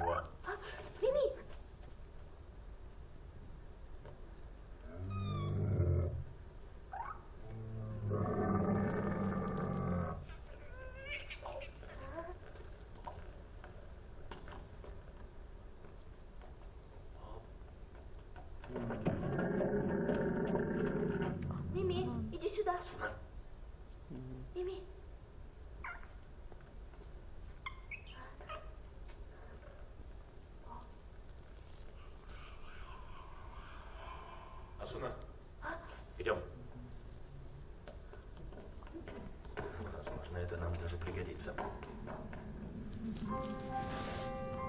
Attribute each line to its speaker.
Speaker 1: него.
Speaker 2: Мими! Мими, иди сюда. Мими.
Speaker 1: Асуна, идем. Возможно, это нам даже пригодится.